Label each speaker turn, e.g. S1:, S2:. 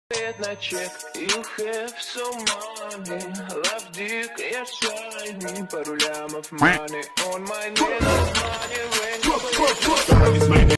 S1: На чек, you have so money, love dick, yes I me, пару лямов money on my little money ring.